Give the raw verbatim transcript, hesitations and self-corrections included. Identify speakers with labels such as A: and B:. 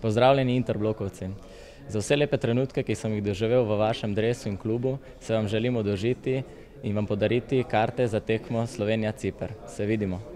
A: Pozdravljeni Interblokovci. Za vse lepe trenutke, ki sem jih doživel v vašem dresu in klubu, se vam želim oddolžiti in vam podariti karte za tekmo Slovenija-Ciper. Se vidimo.